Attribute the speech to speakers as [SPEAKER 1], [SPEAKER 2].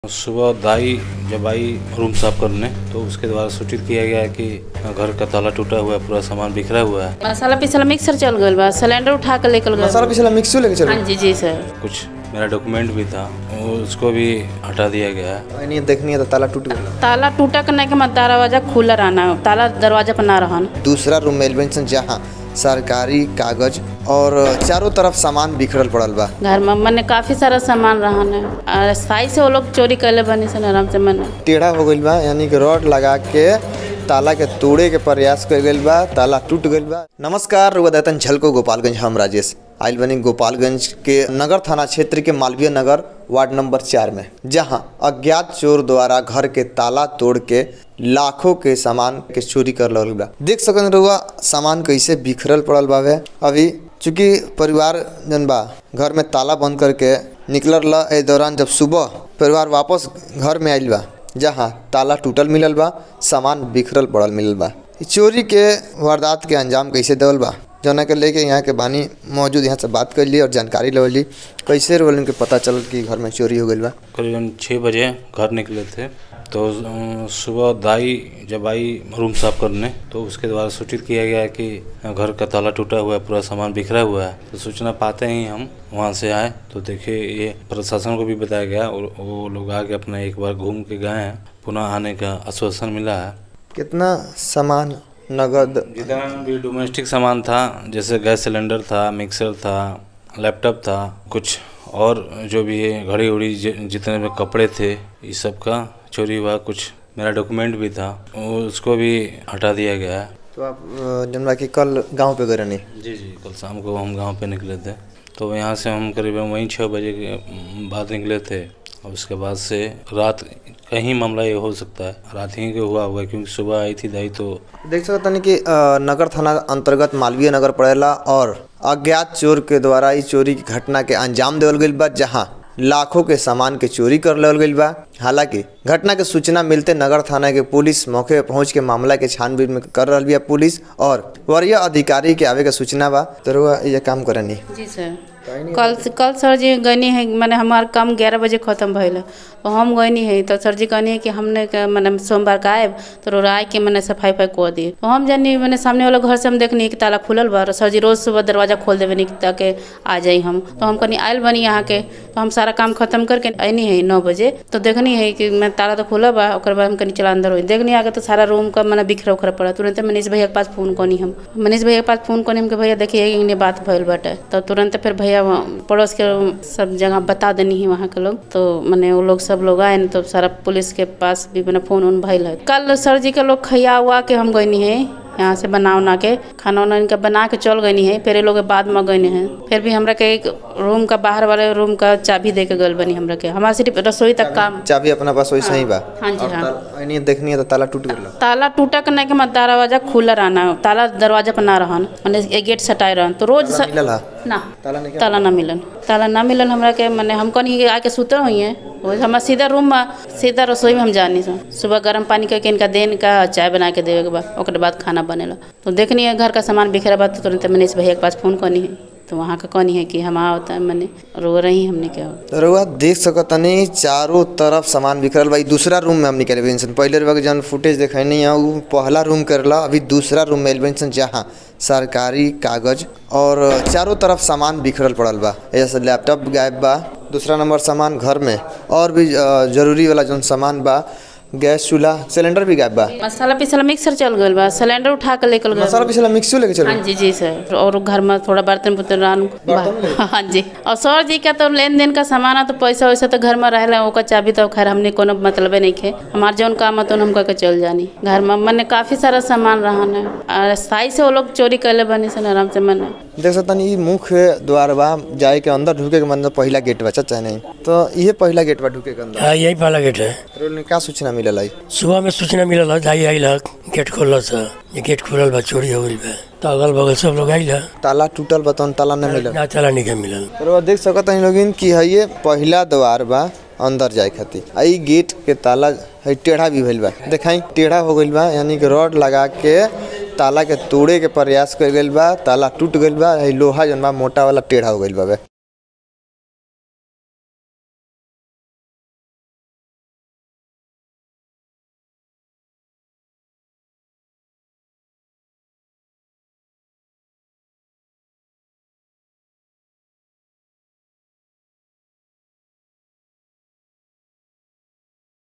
[SPEAKER 1] सुबह दाई जब आई रूम साफ करने तो उसके द्वारा सूचित किया गया कि घर का ताला टूटा हुआ है, पूरा सामान बिखरा हुआ है।
[SPEAKER 2] मसाला पिसला मिक्सर चल गया बा, सिलेंडर उठा कर लेकर गए।
[SPEAKER 3] मसाला पिसला मिक्सर लेकर चल गए?
[SPEAKER 2] हाँ जी जी सर।
[SPEAKER 1] कुछ मेरा डॉक्यूमेंट भी था, उसको भी हटा दिया गया है।
[SPEAKER 3] नहीं देखनी है तो ताला टूट गया।
[SPEAKER 2] ताला टूटा करने के बाद दरवाजा खुला रहना, ताला दरवाजा पर ना रहना। दूसरा
[SPEAKER 3] रूम में एलिवेशन जहाँ सरकारी कागज और चारों तरफ सामान बिखरल पड़ल बा।
[SPEAKER 2] घर में मैंने काफी सारा सामान रहना, साई से वो लोग चोरी कर बनी से आराम से मैंने
[SPEAKER 3] टेढ़ा हो गई बा, यानी कि रॉड लगा के ताला के तोड़े के प्रयास कर गई बा, ताला टूट गई बा। नमस्कार, रुआ झलको गोपालगंज, हम राजेश आइल बनी गोपालगंज के नगर थाना क्षेत्र के मालवीय नगर वार्ड नंबर 4 में, जहां अज्ञात चोर द्वारा घर के ताला तोड़ के लाखों के सामान के चोरी कर लगल बा। देख सकन रुआ सामान कैसे बिखरल पड़ल बावे। अभी चूँकि परिवार जन बा घर में ताला बंद करके निकलल ए दौरान जब सुबह परिवार वापस घर में आइल बा, जहाँ ताला टूटल मिलल बा, सामान बिखरल पड़ल मिलल बा। चोरी के वारदात के अंजाम कैसे देवल बा, जना के लेके यहाँ के बानी मौजूद, यहाँ से बात कर ली और जानकारी ले ली कैसे रोल उनके पता चल कि घर में चोरी हो गई बा।
[SPEAKER 1] करीबन 6 बजे घर निकले थे तो सुबह दाई जब आई रूम साफ करने तो उसके द्वारा सूचित किया गया कि घर का ताला टूटा हुआ है, पूरा सामान बिखरा हुआ है। तो सूचना पाते ही हम वहाँ से आए तो देखे ये प्रशासन को भी बताया गया और वो लोग आके अपना एक बार घूम के गए हैं, पुनः आने का आश्वासन मिला है।
[SPEAKER 3] कितना सामान नगद
[SPEAKER 1] जितना भी डोमेस्टिक सामान था, जैसे गैस सिलेंडर था, मिक्सर था, लैपटॉप था, कुछ और जो भी है घड़ी उड़ी जितने भी कपड़े थे, इस सब का चोरी हुआ। कुछ मेरा डॉक्यूमेंट भी था, उसको भी हटा दिया गया है।
[SPEAKER 3] तो आप जमला कि कल गांव पे गए नहीं?
[SPEAKER 1] जी, कल शाम को हम गांव पे निकले थे। तो यहाँ से हम करीबन वहीं 6 बजे के बाद निकले थे और उसके बाद से रात कहीं मामला ये हो सकता है, रात ही के हुआ होगा, क्योंकि सुबह आई थी दाई। तो
[SPEAKER 3] देख सकता नहीं कि नगर थाना अंतर्गत मालवीय नगर पड़ेला और अज्ञात चोर के द्वारा इस चोरी की घटना के अंजाम देवल गई बा, जहां लाखों के सामान के चोरी कर लेवल गई बा। हालांकि घटना के सूचना मिलते नगर थाना के पुलिस मौके पर पहुंच के मामला के छानबीन में कर रही है पुलिस, और वरीय अधिकारी के आवे के सूचना बा। तो ये काम करनी
[SPEAKER 2] जी सर। कल सर जी गनी है, मैंने हमारा काम 11 बजे खत्म भैल तो हम गनी है, तो सर जी कहनी है कि हमने मैंने सोमवार का आए तो राय के मैंने सफाई कर दिए। तो हम जानी मैंने सामने वाला घर से हम देखनी कि ताला खुलल बा, सर जी रोज सुबह दरवाजा खोल देवे नहीं ताकि आ जाए हम। तो हम कहनी आयल बनी यहाँ के, तो हम सारा काम खत्म करके आनी है 9 बजे, तो देखनी है कि मैं ताला तो खुला बा। और बाद हम कहीं चला अंदर हो देखनी आगे तो सारा रूम का मैंने बिखरा उखरा पड़ा। तुरंत मनीष भैया के पास फोन करनी, हम मनीष भैया के पास फोन करनी हम भैया देखिए इन्हें बात भइल बाटे। तो तुरंत फिर भैया पड़ोस के सब जगह बता देनी है वहाँ के लोग, तो मैंने वो लोग सब लोग आए तो सारा पुलिस के पास भी मैंने फोन उन भइल है। कल सर जी के लोग खैया हुआ के हम गई है यहाँ से बना के खाना वाना इनका बना के चल गई है। फिर ये लोग बाद में गए हैं, फिर भी हमरा के एक रूम का बाहर वाले रूम का चाबी दे के गल बनी हमरा के। हमारा सिर्फ रसोई तक काम
[SPEAKER 3] चाबी अपना पास वैसे ही बा।
[SPEAKER 2] हाँ जी हाँ।
[SPEAKER 3] देखनी है तो ताला टूट गया।
[SPEAKER 2] ताला टूटा करने के बाद दरवाजा खुला रहना, ताला दरवाजा पर ना रहन, मैंने गेट सटाए रहन। तो रोज ना ताला ना मिलन हमरा के। मैंने हम कहीं आके सुते हुई है, हमारा सीधा रूम में सीधा रसोई में हम जानी सुबह गर्म पानी करके इनका देन का चाय बना के देवे के बाद खाना बनेला। तो देखनी है घर का सामान बिखरा बा, तो तुरंत मनीष भैया के पास फोन करनी है, तो वहाँ का कहनी है कि हम होता है मैंने रो रही हमने क्या
[SPEAKER 3] रोआ देख सकतनी चारों तरफ सामान बिखरल भाई। दूसरा रूम में हम निकले पहले वक्त जन फुटेज देखनी है वो पहला रूम करला, अभी दूसरा रूम में एलिवेशन जहाँ सरकारी कागज और चारों तरफ सामान बिखरल पड़ल बा। जैसे लैपटॉप गायब बा, दूसरा नंबर सामान घर में और भी जरूरी वाला जो सामान बा, गैस चूल्हा सिलेंडर भी गायब बा।
[SPEAKER 2] मसाला पिसला मिक्सर चल गया बा, सिलेंडर उठा कर लेकर गए।
[SPEAKER 3] मसाला पिसला मिक्सर लेके चल? हाँ
[SPEAKER 2] जी सर। और घर में थोड़ा बर्तन हाँ जी। और सर जी का तो लेन देन का सामान है, तो पैसा वैसा तो घर में रहेला, ओका चाबी तो खैर हमने कोनो मतलब नहीं खे। हमारे जौन काम है तो हम करके चल जानी। घर में मैंने काफी सारा सामान रहना, साई से वो लोग चोरी कर बनी से आराम से। मैंने
[SPEAKER 3] देख सकता मुख्य द्वार बा, जाए के अंदर ढुके के मतलब पहला गेट बचा चाहे नहीं, तो ये पहला गेट बा ढुके के अंदर।
[SPEAKER 4] हाँ यही पहला गेट है।
[SPEAKER 3] क्या सूचना मिलल?
[SPEAKER 4] सुबह में सूचना मिलल दाई आई गेट खोल गेट खुलल बा, चोरी हो गई बा, तो अगल बगल सब लोग आई।
[SPEAKER 3] ताला टूटल बा, ताला नहीं मिलल,
[SPEAKER 4] ताला नहीं मिलल।
[SPEAKER 3] तो देख सकता लोग कि है ये पहला द्वार बा अंदर जाए खातिर। आई गेट के ताला है टेढ़ा भी भइल बा, देखाई टेढ़ा हो गई बा, यानी कि रॉड लगा के ताला के तोड़े के प्रयास कर गई बा, ताला टूट गई बा। लोहा जन बा मोटा वाला टेढ़ा हो गई बा।